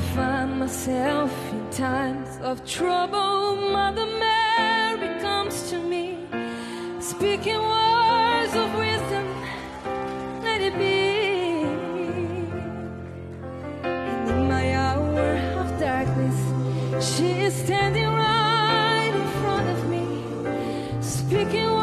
find myself in times of trouble, Mother Mary comes to me, speaking words of wisdom, let it be. And in my hour of darkness, she is standing right in front of me, speaking